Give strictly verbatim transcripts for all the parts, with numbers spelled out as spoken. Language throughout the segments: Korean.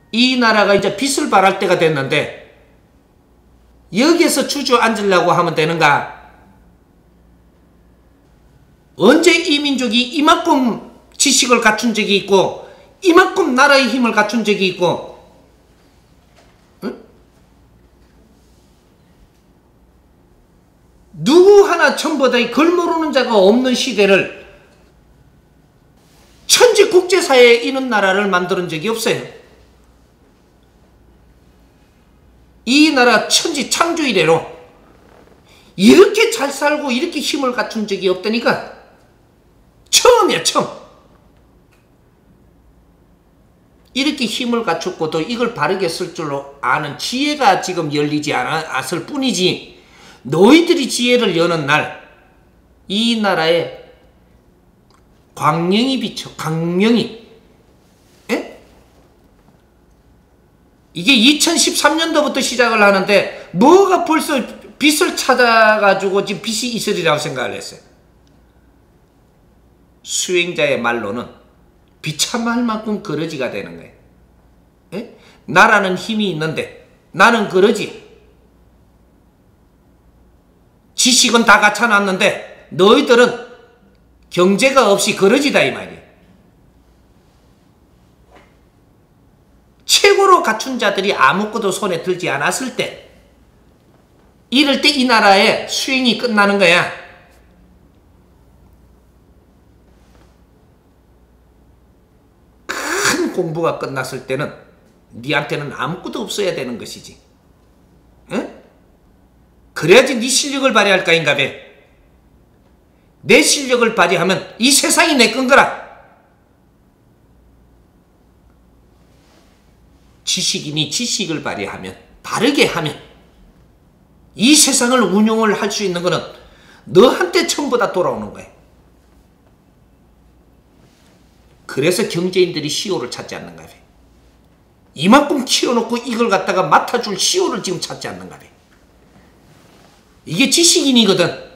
이 나라가 이제 빚을 발할 때가 됐는데 여기에서 주저앉으려고 하면 되는가? 언제 이 민족이 이만큼 지식을 갖춘 적이 있고 이만큼 나라의 힘을 갖춘 적이 있고, 응? 누구 하나 전부 다 걸모르는 자가 없는 시대를 천지 국제사회에 이런 나라를 만드는 적이 없어요. 이 나라 천지 창조 이래로 이렇게 잘 살고 이렇게 힘을 갖춘 적이 없다니까. 처음이야, 처음. 이렇게 힘을 갖췄고도 이걸 바르게 쓸 줄로 아는 지혜가 지금 열리지 않았을 뿐이지, 너희들이 지혜를 여는 날 이 나라에 광명이 비쳐. 광명이. 에? 이게 이천십삼 년도부터 시작을 하는데 뭐가 벌써 빚을 찾아가지고 지금 빚이 있으리라고 생각을 했어요. 수행자의 말로는 비참할 만큼 거러지가 되는 거예요. 에? 나라는 힘이 있는데 나는 거러지. 지식은 다 갖춰놨는데 너희들은 경제가 없이 거러지다 이 말이에요. 최고로 갖춘 자들이 아무것도 손에 들지 않았을 때, 이럴 때 이 나라의 수행이 끝나는 거야. 큰 공부가 끝났을 때는 니한테는 아무것도 없어야 되는 것이지. 응? 그래야지 네 실력을 발휘할 까인가 배. 내 실력을 발휘하면 이 세상이 내 건 거라. 지식인이 지식을 발휘하면, 바르게 하면 이 세상을 운용을 할 수 있는 거는 너한테 전부 다 돌아오는 거야. 그래서 경제인들이 씨오를 찾지 않는가 봐. 이만큼 키워놓고 이걸 갖다가 맡아줄 씨오를 지금 찾지 않는가 봐. 이게 지식인이거든.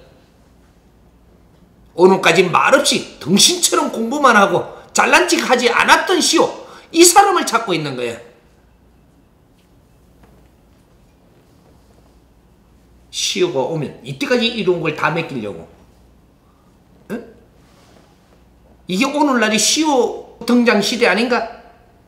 오늘까지 말없이 등신처럼 공부만 하고 잘난 척 하지 않았던 씨오, 이 사람을 찾고 있는 거야. 씨오가 오면 이때까지 이룬 걸 다 맡기려고. 응? 이게 오늘날이 씨오 등장 시대 아닌가?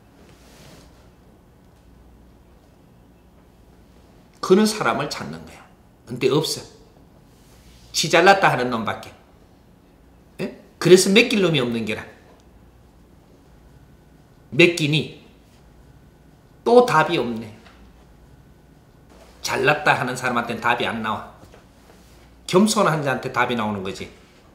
그런 사람을 찾는 거야. 근데 없어. 지 잘났다 하는 놈밖에. 에? 그래서 맡길 놈이 없는 게라. 맡기니 또 답이 없네. 잘났다 하는 사람한테는 답이 안 나와. 겸손한 자한테 답이 나오는 거지.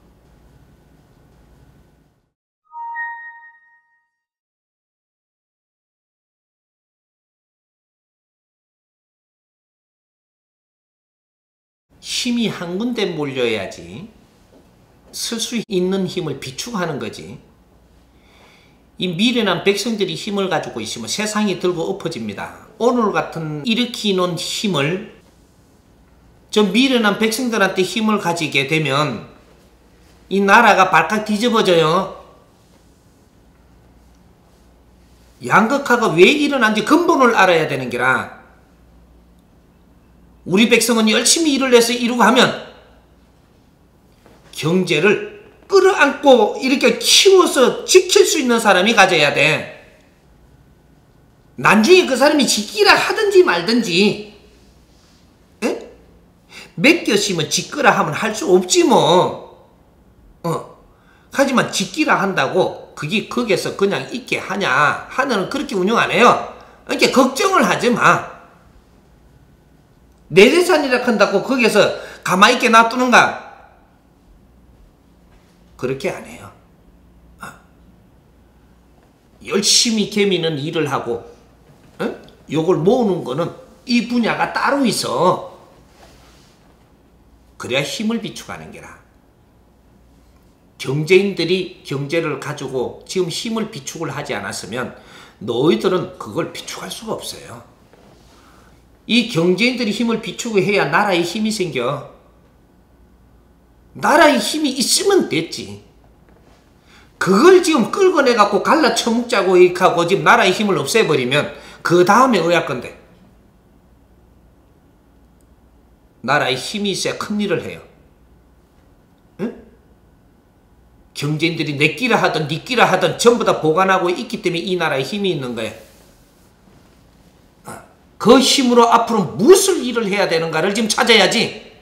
힘이 한 군데 몰려야지 쓸 수 있는 힘을 비축하는 거지. 이 미련한 백성들이 힘을 가지고 있으면 세상이 들고 엎어집니다. 오늘 같은 일으키는 힘을, 저 미련한 백성들한테 힘을 가지게 되면 이 나라가 발칵 뒤집어져요. 양극화가 왜 일어난지 근본을 알아야 되는 게라. 우리 백성은 열심히 일을 해서 이루고 하면 경제를 끌어안고 이렇게 키워서 지킬 수 있는 사람이 가져야 돼. 나중에 그 사람이 지키라 하든지 말든지, 에? 맡겼으면 지키라 하면 할 수 없지 뭐. 어. 하지만 지키라 한다고 그게 거기에서 그냥 있게 하냐? 하늘은 그렇게 운영 안 해요. 그러니까 걱정을 하지 마. 내 재산이라 한다고 거기에서 가만히 있게 놔두는가? 그렇게 안 해요. 아. 열심히 개미는 일을 하고, 어? 요걸 모으는 거는 이 분야가 따로 있어. 그래야 힘을 비축하는 게라. 경제인들이 경제를 가지고 지금 힘을 비축을 하지 않았으면 너희들은 그걸 비축할 수가 없어요. 이 경제인들이 힘을 비축을 해야 나라의 힘이 생겨. 나라의 힘이 있으면 됐지. 그걸 지금 끌고 내갖고 갈라 처먹자고 이렇게 하고 지금 나라의 힘을 없애버리면 그 다음에 어야 건데. 나라에 힘이 있어야 큰일을 해요. 응? 경제인들이 내 끼라 하든 네 끼라 하든 전부 다 보관하고 있기 때문에 이 나라에 힘이 있는 거예요. 그 힘으로 앞으로 무엇을 일을 해야 되는가를 지금 찾아야지.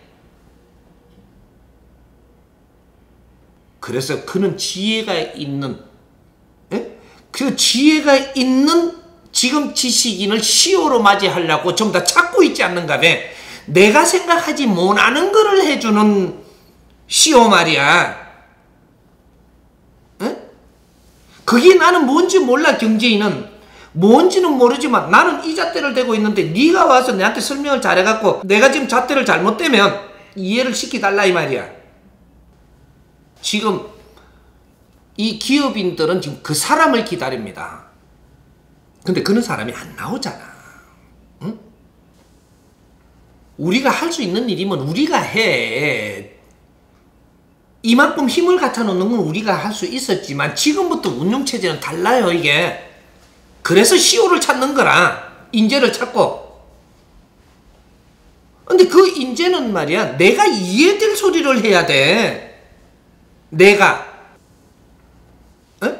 그래서 그는 지혜가 있는, 에? 그 지혜가 있는 지금 지식인을 시오로 맞이하려고 전부 다 찾고 있지 않는가 봐. 내가 생각하지 못하는 거를 해주는 시오 말이야. 에? 그게 나는 뭔지 몰라. 경제인은 뭔지는 모르지만 나는 이 잣대를 대고 있는데 네가 와서 내한테 설명을 잘해갖고 내가 지금 잣대를 잘못대면 이해를 시켜달라 이 말이야. 지금 이 기업인들은 지금 그 사람을 기다립니다. 근데 그런 사람이 안 나오잖아. 응? 우리가 할 수 있는 일이면 우리가 해. 이만큼 힘을 갖다 놓는 건 우리가 할 수 있었지만 지금부터 운영체제는 달라요 이게. 그래서 시오를 찾는 거라. 인재를 찾고. 근데 그 인재는 말이야 내가 이해될 소리를 해야 돼. 내가 어?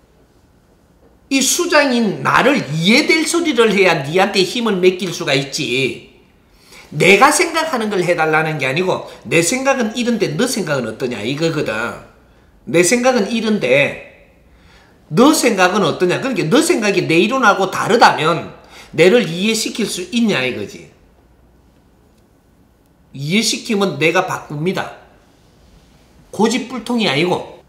이 수장인 나를 이해될 소리를 해야 니한테 힘을 맡길 수가 있지. 내가 생각하는 걸 해달라는 게 아니고 내 생각은 이런데 너 생각은 어떠냐 이거거든. 내 생각은 이런데 너 생각은 어떠냐. 그러니까 너 생각이 내 이론하고 다르다면 내를 이해시킬 수 있냐 이거지. 이해시키면 내가 바꿉니다. 고집불통이 아니고.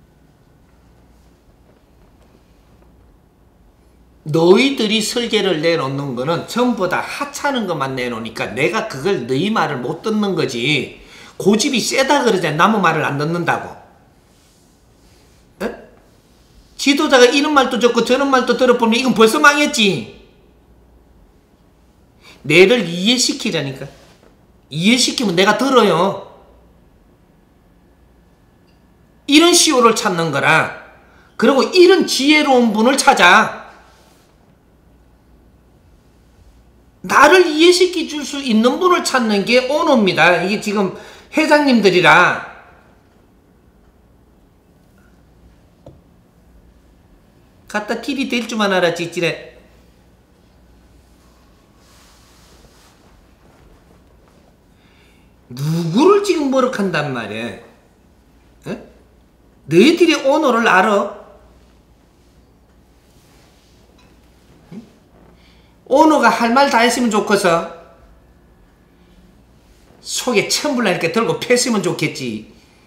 너희들이 설계를 내놓는 거는 전부 다 하찮은 것만 내놓으니까 내가 그걸 너희 말을 못 듣는 거지. 고집이 세다 그러잖아. 남의 말을 안 듣는다고. 에? 지도자가 이런 말도 듣고 저런 말도 들어보면 이건 벌써 망했지. 내를 이해시키라니까. 이해시키면 내가 들어요. 이런 시오를 찾는 거라. 그리고 이런 지혜로운 분을 찾아. 나를 이해시켜 줄 수 있는 분을 찾는 게 오너입니다. 이게 지금 회장님들이라 갖다 티비 될 줄만 알았지. 찌래. 누구를 지금 모욕한단 말이야. 에? 너희들이 오너를 알아? 오너가 할 말 다 했으면 좋겠어. 속에 천불 나니까 들고 폈으면 좋겠지.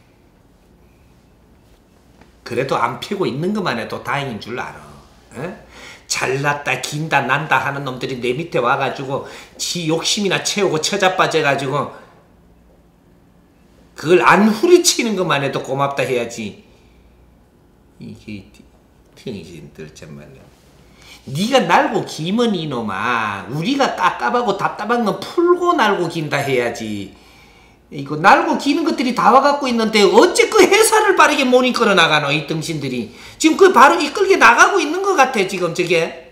그래도 안 펴고 있는 것만 해도 다행인 줄 알아. 에? 잘났다 긴다 난다 하는 놈들이 내 밑에 와가지고 지 욕심이나 채우고 처자빠져가지고 그걸 안 후리치는 것만 해도 고맙다 해야지. 이게 평신들 참말이야. 네가 날고 기면 이놈아. 우리가 깝깝하고 답답한 건 풀고 날고 긴다 해야지. 이거 날고 기는 것들이 다 와갖고 있는데 어째 그 회사를 빠르게 못 이끌어 나가노 이 등신들이. 지금 그 바로 이끌게 나가고 있는 것 같아 지금 저게.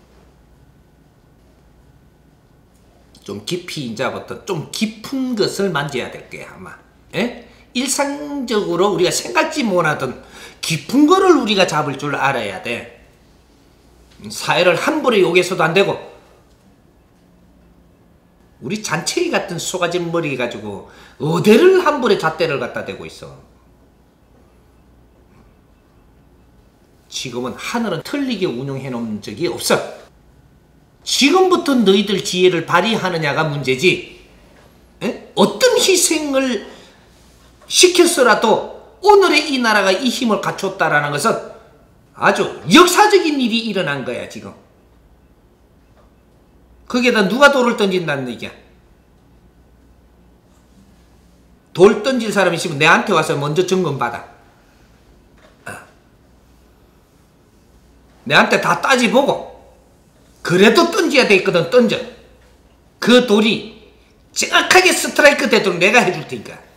좀 깊이 이제부터 좀 깊은 것을 만져야 될 거야 아마. 에? 일상적으로 우리가 생각지 못하던 깊은 거를 우리가 잡을 줄 알아야 돼. 사회를 함부로 욕해서도 안 되고. 우리 잔챙이 같은 쏘가진 머리 가지고 어디를 함부로 잣대를 갖다 대고 있어. 지금은 하늘은 틀리게 운영해 놓은 적이 없어. 지금부터 너희들 지혜를 발휘하느냐가 문제지. 에? 어떤 희생을 시켰어라도 오늘의 이 나라가 이 힘을 갖췄다라는 것은 아주 역사적인 일이 일어난 거야 지금. 거기에다 누가 돌을 던진다는 얘기야. 돌 던질 사람이 있으면 내한테 와서 먼저 점검받아. 어. 내한테 다 따지보고 그래도 던져야 되거든. 던져. 그 돌이 정확하게 스트라이크 되도록 내가 해줄 테니까.